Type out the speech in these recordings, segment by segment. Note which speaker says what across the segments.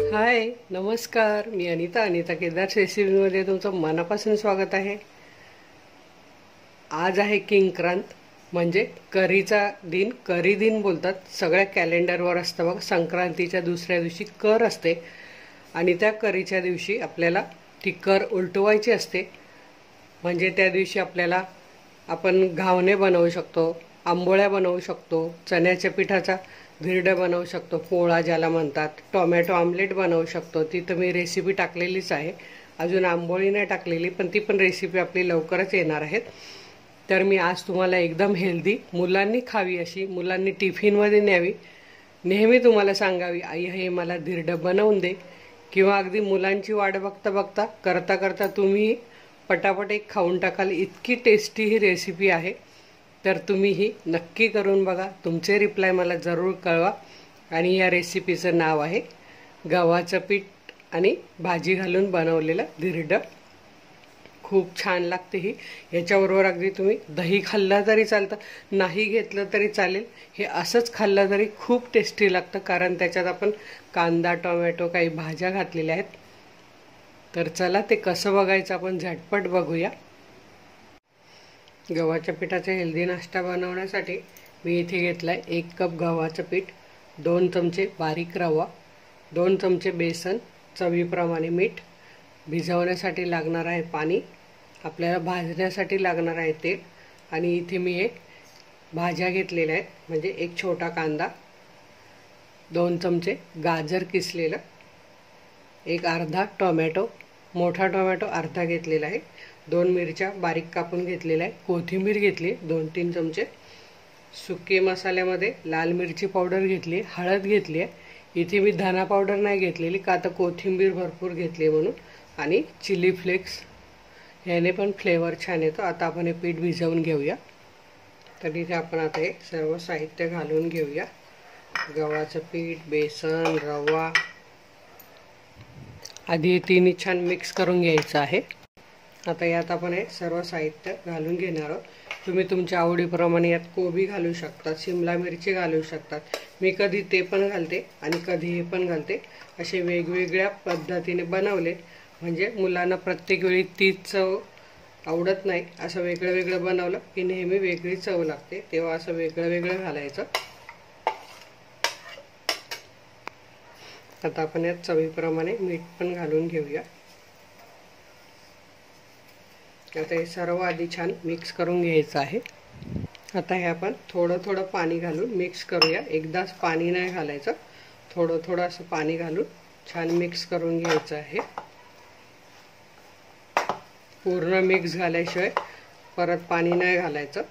Speaker 1: हाय, नमस्कार. मी अनिता केदार रेसिपीमध्ये तुमचं मनापासून स्वागत आहे. आज आहे किंक्रांत, म्हणजे करीचा दिन. करी दिन बोलतात. सगळ्या कॅलेंडरवर असतं बघ. संक्रांतीच्या दुसऱ्या दिवशी कर असते आणि त्या करीच्या दिवशी आपल्याला ती कर उलटवायची असते. म्हणजे त्या दिवशी आपण घावणे बनवू शकतो, आंबोळ्या बनवू शकतो, चण्याच्या पिठाचा धिरडं बनवू शकतो, पोळा ज्याला म्हणतात, टोमॅटो आमलेट बनवू शकतो. ती तर मी रेसिपी टाकलेलीच आहे. अजून आंबोळी नाही टाकलेली, पण ती पण रेसिपी आपली लवकरच येणार आहेत. तर मी आज तुम्हाला एकदम हेल्दी, मुलांनी खावी अशी, मुलांनी टिफिनमध्ये न्यावी, नेहमी तुम्हाला सांगावी, आई हे मला धिरडं बनवून दे. किंवा अगदी मुलांची वाट बघता बघता करता करता तुम्ही पटापट एक खाऊन टाकाल, इतकी टेस्टी ही रेसिपी आहे. तर तुम्ही ही नक्की करून बघा. तुमचे रिप्लाय मला जरूर कळवा. आणि या रेसिपीचं नाव आहे गव्हाचं पीठ आणि भाजी घालून बनवलेलं धिरडं. खूप छान लागते ही. याच्याबरोबर अगदी तुम्ही दही खाल्लं तरी चालतं, नाही घेतलं तरी चालेल. हे असंच खाल्लं तरी खूप टेस्टी लागतं, कारण त्याच्यात आपण कांदा, टोमॅटो, काही भाज्या घातलेल्या आहेत. तर चला ते कसं बघायचं आपण झटपट बघूया. गव्हाच्या पिठाचा हेल्दी नाश्ता बनवण्यासाठी मी इथे घेतला आहे 1 कप गव्हाचं पीठ, 2 चमचे बारीक रवा, 2 चमचे बेसन, चवीप्रमाणे मीठ, भिजवण्यासाठी लागणार आहे पाणी, आपल्याला भाजण्यासाठी लागणार आहे तेल. आणि इथे मी एक भाज्या घेतलेल्या आहेत, म्हणजे 1 छोटा कांदा, 2 चमचे गाजर किसलेलं, एक अर्धा टोमॅटो, मोठा टोमॅटो अर्धा घेतलेला आहे, 2 मिरच्या बारीक कापून घेतलेल्या आहे, कोथिंबीर घेतली 2-3 चमचे, सुके मसाल्यामध्ये लाल मिरची पावडर घेतली, हळद घेतली आहे. इथे मी धना पावडर नाही घेतलेली, का तर कोथिंबीर भरपूर घेतली म्हणून, आणि चिली फ्लेक्स, ह्याने पण फ्लेवर छान येतो. आता आपण हे पीठ भिजवून घेऊया. तर इथे आपण आता हे सर्व साहित्य घालून घेऊया. गव्हाचं पीठ, बेसन, रवा, आधी हे तिन्ही छान मिक्स करून घ्यायचं आहे. आता यात आपण हे सर्व साहित्य घालून घेणार आहोत. तुम्ही तुमच्या आवडीप्रमाणे यात कोबी घालू शकतात, शिमला मिरची घालू शकतात. मी कधी ते पण घालते आणि कधी हे पण घालते. असे वेगवेगळ्या पद्धतीने बनवले म्हणजे मुलांना प्रत्येक वेळी तीच चव आवडत नाही. असं वेगळं वेगळं बनवलं की नेहमी वेगळी चव लागते, तेव्हा असं वेगळं वेगळं घालायचं. आता आपण यात चवीप्रमाणे मीठ पण घालून घेऊया. आता हे सर्व आधी छान मिक्स करून घ्यायचं आहे. आता हे आपण थोडं थोडं पाणी घालून मिक्स करूया. एकदाच पाणी नाही घालायचं, थोडं थोडं असं पाणी घालून छान मिक्स करून घ्यायचं आहे. पूर्ण मिक्स झाल्याशिवाय परत पाणी नाही घालायचं.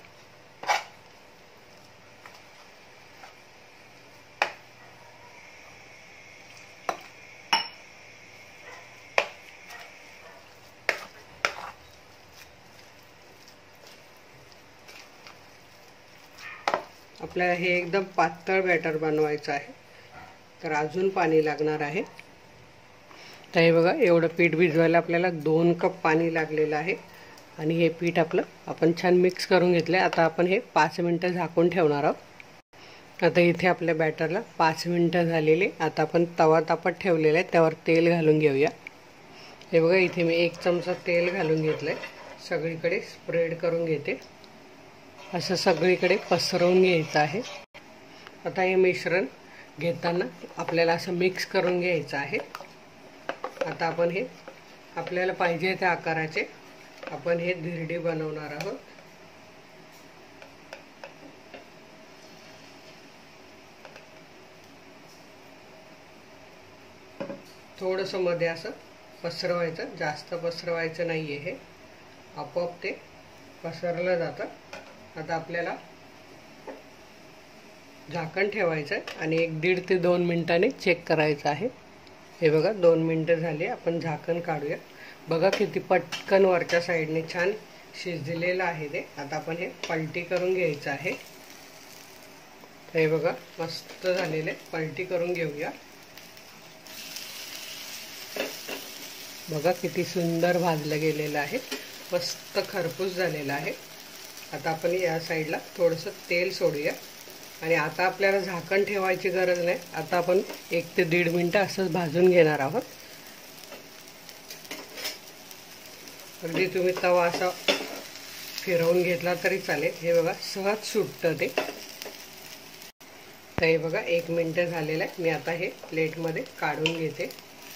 Speaker 1: आपल्याला हे एकदम पातळ बॅटर बनवायचं आहे, तर अजून पाणी लागणार आहे. तर हे बघा, एवढं पीठ भिजवायला आपल्याला 2 कप पाणी लागलेलं आहे. आणि हे पीठ आपण छान मिक्स करून घेतलं. आता आपण हे 5 मिनटं झाकून ठेवणार आहोत. आता इथे आपल्या बॅटरला 5 मिनटं झालेले. आता आपण तवा तापत ठेवलेला आहे, त्यावर तेल घालून घेऊया. हे बघा, इथे मी 1 चमचा तेल घालून घेतलं आहे. सगळीकडे स्प्रेड करून घेते, असं सगळीकडे पसरवून घ्यायचं आहे. आता हे मिश्रण घेताना आपल्याला असं मिक्स करून घ्यायचं आहे. आता आपण हे आपल्याला पाहिजे त्या आकाराचे आपण हे धिरडे बनवणार आहोत. थोडंसं मध्ये असं पसरवायचं, जास्त पसरवायचं नाही आहे, हे आपोआप ते पसरलं जातं. आता आपल्याला झाकण ठेवायचं आहे आणि 1-1.5 ते 2 मिनिटांनी चेक करायचं आहे. हे बघा, 2 मिनटं झाली. आपण झाकण काढूया. बघा किती पटकन वरच्या साईडने छान शिजलेलं आहे ते. आता आपण हे पलटी करून घ्यायचं आहे. हे बघा, मस्त झालेले. पलटी करून घेऊया. बघा किती सुंदर भाजलं गेलेलं आहे, मस्त खरपूस झालेलं आहे. आता आपण या साईडला थोडंसं तेल सोडूया. आणि आता आपल्याला झाकण ठेवायची गरज नाही. आता आपण 1 ते 1.5 मिनिटं असंच भाजून घेणार आहोत. अगदी तुम्ही तवा असा फिरवून घेतला तरी चालेल. हे बघा सहज सुटतं ते. तर हे बघा 1 मिनिट झालेलं आहे. मी आता हे प्लेटमध्ये काढून घेते.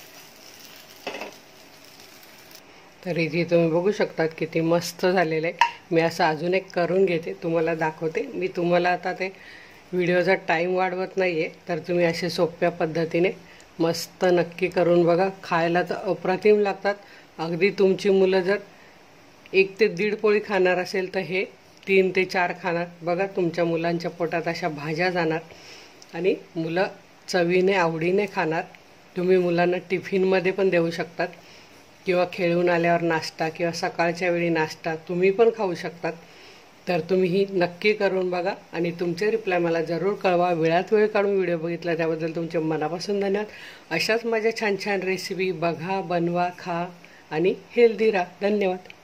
Speaker 1: तर इथे तुम्ही बघू शकता किती मस्त झालेलं आहे. मी असं अजून एक करून घेते, तुम्हाला दाखवते. मी तुम्हाला आता ते व्हिडिओचा टाईम वाढवत नाही आहे, तर तुम्ही असे सोप्या पद्धतीने मस्त नक्की करून बघा. खायला तर अप्रतिम लागतात. अगदी तुमची मुलं जर 1 ते 1.5 पोळी खाणार असेल तर हे 3 ते 4 खाणार. बघा तुमच्या मुलांच्या पोटात अशा भाज्या जाणार आणि मुलं चवीने आवडीने खाणार. तुम्ही मुलांना टिफिनमध्ये पण देऊ शकतात किंवा खेळून आल्यावर नाश्ता किंवा सकाळच्या वेळी नाश्ता तुम्ही पण खाऊ शकतात. तर तुम्ही ही नक्की करून बघा आणि तुमचे रिप्लाय मला जरूर कळवा. वेळात वेळ काढून व्हिडिओ बघितला त्याबद्दल तुमचे मनापासून धन्यवाद. अशाच माझ्या छान छान रेसिपी बघा, बनवा, खा आणि हेल्दी राहा. धन्यवाद.